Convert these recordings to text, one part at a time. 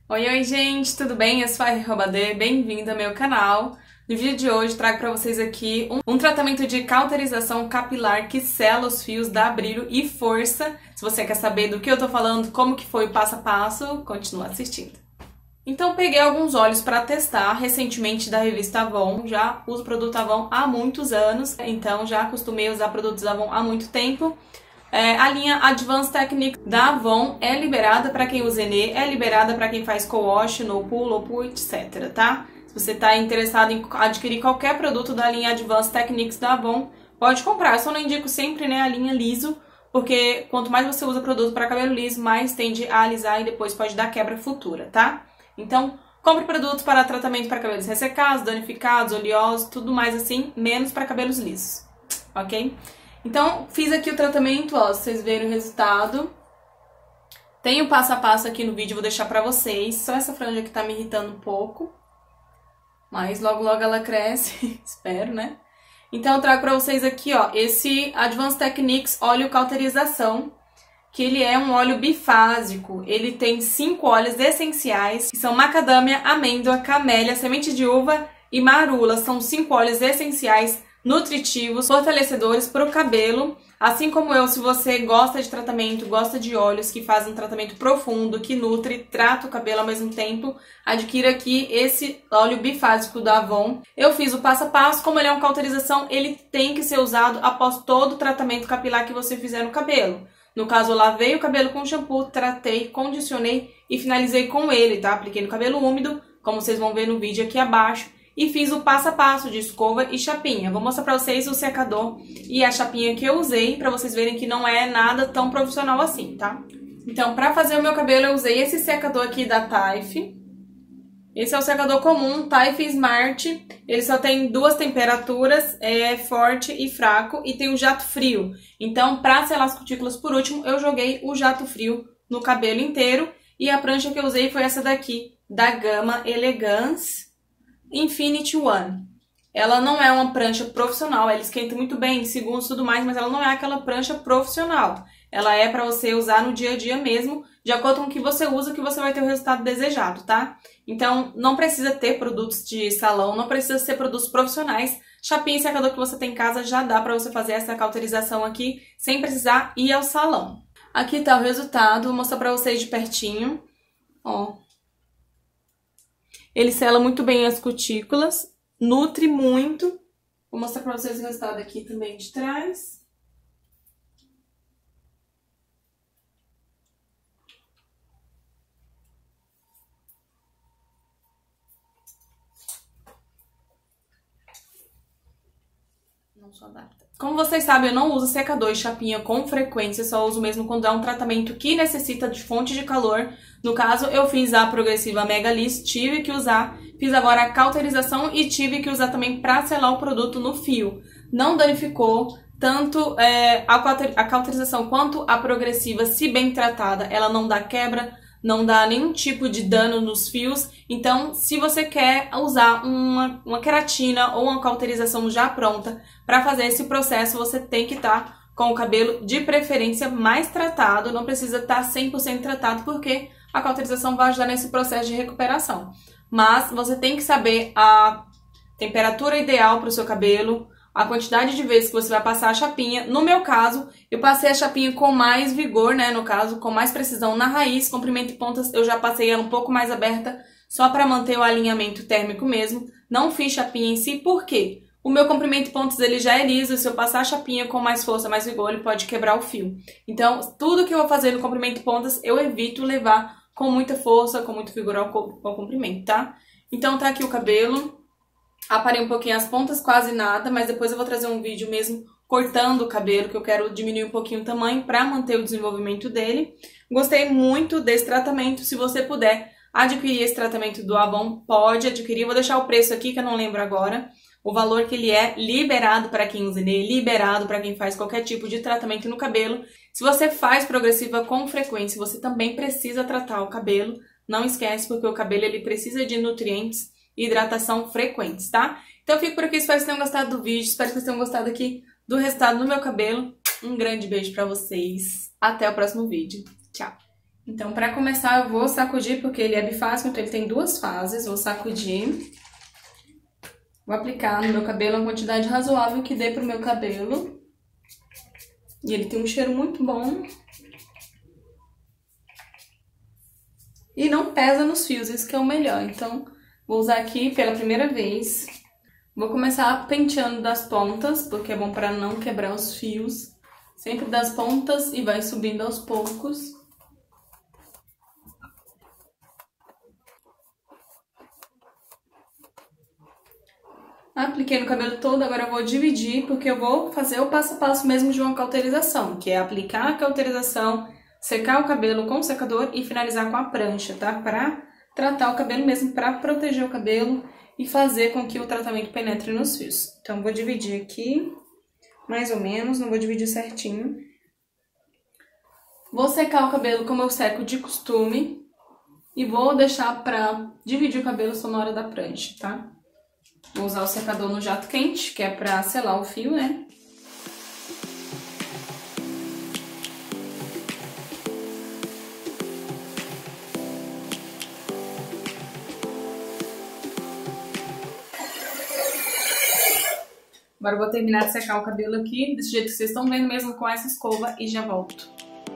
Oi, oi, gente, tudo bem? Eu sou a Robadê, bem-vindo ao meu canal. No vídeo de hoje trago para vocês aqui um tratamento de cauterização capilar que sela os fios, dá brilho e força. Se você quer saber do que eu tô falando, como que foi o passo a passo, continua assistindo. Então peguei alguns óleos para testar, recentemente da revista Avon, já uso produto Avon há muitos anos, então já acostumei a usar produtos Avon há muito tempo. A linha Advanced Techniques da Avon é liberada para quem usa Enê, é liberada para quem faz co-wash, no pull, etc, tá? Se você está interessado em adquirir qualquer produto da linha Advanced Techniques da Avon, pode comprar. Eu só não indico sempre, né, a linha liso, porque quanto mais você usa produto para cabelo liso, mais tende a alisar e depois pode dar quebra futura, tá? Então, compre produtos para tratamento para cabelos ressecados, danificados, oleosos, tudo mais assim, menos para cabelos lisos, ok? Então, fiz aqui o tratamento, ó, vocês verem o resultado. Tem o passo a passo aqui no vídeo, vou deixar pra vocês. Só essa franja que tá me irritando um pouco. Mas logo, logo ela cresce, espero, né? Então, eu trago pra vocês aqui, ó, esse Advanced Techniques óleo cauterização, que ele é um óleo bifásico. Ele tem 5 óleos essenciais, que são macadâmia, amêndoa, camélia, semente de uva e marula. São 5 óleos essenciais nutritivos, fortalecedores para o cabelo, assim como eu, se você gosta de tratamento, gosta de óleos que fazem um tratamento profundo, que nutre, trata o cabelo ao mesmo tempo, adquira aqui esse óleo bifásico da Avon. Eu fiz o passo a passo, como ele é uma cauterização, ele tem que ser usado após todo o tratamento capilar que você fizer no cabelo. No caso, eu lavei o cabelo com shampoo, tratei, condicionei e finalizei com ele, tá? Apliquei no cabelo úmido, como vocês vão ver no vídeo aqui abaixo. E fiz o passo a passo de escova e chapinha. Vou mostrar pra vocês o secador e a chapinha que eu usei, pra vocês verem que não é nada tão profissional assim, tá? Então, pra fazer o meu cabelo, eu usei esse secador aqui da Taif. Esse é o secador comum, Taif Smart. Ele só tem 2 temperaturas, é forte e fraco, e tem o jato frio. Então, pra selar as cutículas por último, eu joguei o jato frio no cabelo inteiro. E a prancha que eu usei foi essa daqui, da gama Elegance Infinity One. Ela não é uma prancha profissional, ela esquenta muito bem, segundos e tudo mais, mas ela não é aquela prancha profissional. Ela é para você usar no dia a dia mesmo, de acordo com o que você usa, que você vai ter o resultado desejado, tá? Então, não precisa ter produtos de salão, não precisa ser produtos profissionais. Chapinha e secador que você tem em casa já dá para você fazer essa cauterização aqui, sem precisar ir ao salão. Aqui tá o resultado, vou mostrar para vocês de pertinho, ó. Ele sela muito bem as cutículas, nutre muito. Vou mostrar pra vocês o resultado aqui também de trás. Não sou adapta. Como vocês sabem, eu não uso secador e chapinha com frequência, só uso mesmo quando é um tratamento que necessita de fonte de calor. No caso, eu fiz a progressiva Mega Liss, tive que usar, fiz agora a cauterização e tive que usar também para selar o produto no fio. Não danificou, tanto a cauterização quanto a progressiva, se bem tratada, ela não dá quebra, não dá nenhum tipo de dano nos fios. Então, se você quer usar uma queratina ou uma cauterização já pronta para fazer esse processo, você tem que estar com o cabelo de preferência mais tratado, não precisa estar 100% tratado, porque a cauterização vai ajudar nesse processo de recuperação. Mas você tem que saber a temperatura ideal para o seu cabelo, a quantidade de vezes que você vai passar a chapinha. No meu caso, eu passei a chapinha com mais vigor, né? No caso, com mais precisão na raiz, comprimento e pontas, eu já passei ela um pouco mais aberta, só para manter o alinhamento térmico mesmo. Não fiz chapinha em si, por quê? O meu comprimento e pontas ele já é liso, e se eu passar a chapinha com mais força, mais vigor, ele pode quebrar o fio. Então, tudo que eu vou fazer no comprimento e pontas, eu evito levar com muita força, com muito vigor ao comprimento, tá? Então, tá aqui o cabelo. Aparei um pouquinho as pontas, quase nada, mas depois eu vou trazer um vídeo mesmo cortando o cabelo, que eu quero diminuir um pouquinho o tamanho para manter o desenvolvimento dele. Gostei muito desse tratamento. Se você puder adquirir esse tratamento do Avon, pode adquirir. Vou deixar o preço aqui, que eu não lembro agora. O valor que ele é liberado para quem usa ele, liberado para quem faz qualquer tipo de tratamento no cabelo. Se você faz progressiva com frequência, você também precisa tratar o cabelo. Não esquece, porque o cabelo ele precisa de nutrientes e hidratação frequentes, tá? Então eu fico por aqui, espero que vocês tenham gostado do vídeo, espero que vocês tenham gostado aqui do resultado no meu cabelo. Um grande beijo pra vocês, até o próximo vídeo, tchau! Então, para começar, eu vou sacudir, porque ele é bifásico, então ele tem duas fases. Vou sacudir. Vou aplicar no meu cabelo uma quantidade razoável que dê pro meu cabelo. E ele tem um cheiro muito bom. E não pesa nos fios, isso que é o melhor. Então, vou usar aqui pela primeira vez. Vou começar penteando das pontas, porque é bom para não quebrar os fios. Sempre das pontas e vai subindo aos poucos. Apliquei no cabelo todo, agora eu vou dividir, porque eu vou fazer o passo a passo mesmo de uma cauterização, que é aplicar a cauterização, secar o cabelo com o secador e finalizar com a prancha, tá? Pra tratar o cabelo mesmo, pra proteger o cabelo e fazer com que o tratamento penetre nos fios. Então, vou dividir aqui, mais ou menos, não vou dividir certinho. Vou secar o cabelo como eu seco de costume e vou deixar pra dividir o cabelo só na hora da prancha, tá? Vou usar o secador no jato quente, que é pra selar o fio, né? Agora eu vou terminar de secar o cabelo aqui, desse jeito que vocês estão vendo mesmo com essa escova, e já volto.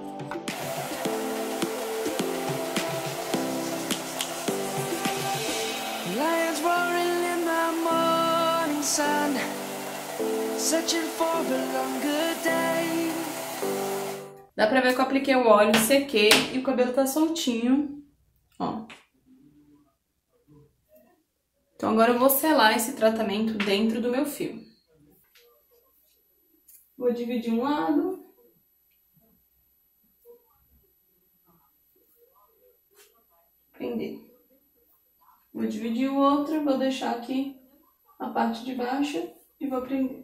Dá pra ver que eu apliquei o óleo, sequei e o cabelo tá soltinho, ó. Então agora eu vou selar esse tratamento dentro do meu fio. Vou dividir um lado. Prender. Vou dividir o outro, vou deixar aqui a parte de baixo e vou prender.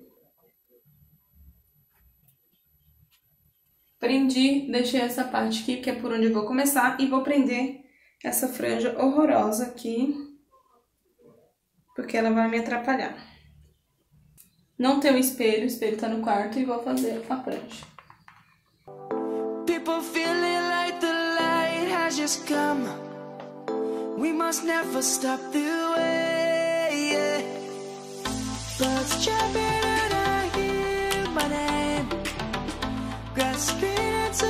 Prendi, deixei essa parte aqui, que é por onde eu vou começar, e vou prender essa franja horrorosa aqui, porque ela vai me atrapalhar. Não tem um espelho, o espelho tá no quarto, e vou fazer a prancha. People feeling like the light has just come. We must never stop the way, yeah. Birds chirping and I hear my name, grasping into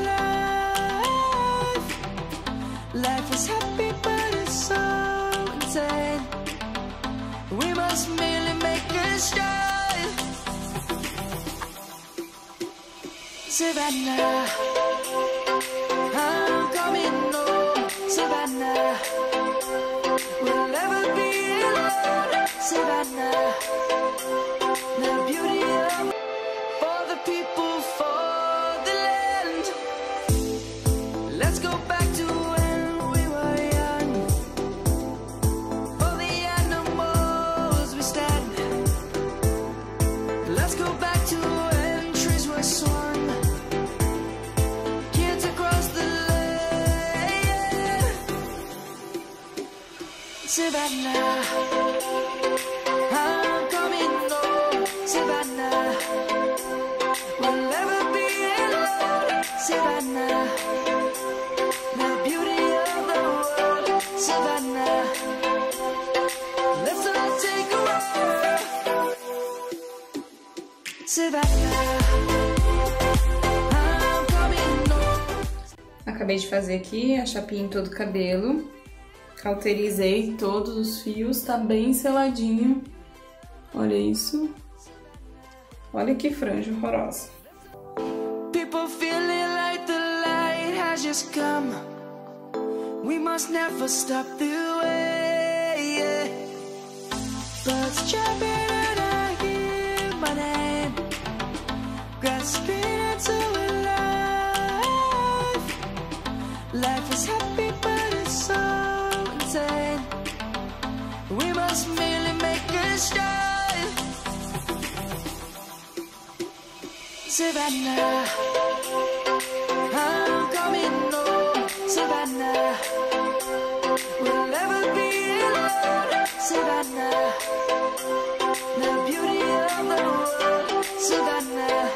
life. Life is happy but it's so insane. We must merely make a start. Savannah, I'm coming home. Savannah, we'll never be alone. Savannah, the beauty of for the people, for the land. Let's go back to when we were young. For the animals we stand. Let's go back to when trees were swung. Kids across the land. Savannah, I'm coming home. Savannah, we'll never be alone. Savannah, the beauty of the world. Savannah, let's all take a walk. Savannah, I'm coming home. Acabei de fazer aqui a chapinha em todo o cabelo. Cauterizei todos os fios, tá bem seladinho. Olha isso. Olha que franja horrorosa. People feeling like the light has just come. We must never stop the way, yeah. Birds chirping and I hear my name, grasping into life. Life is happy but it's so insane. We must merely make a start. Savannah, I'm coming home. Savannah, we'll never be alone. Savannah, the beauty of the world. Savannah,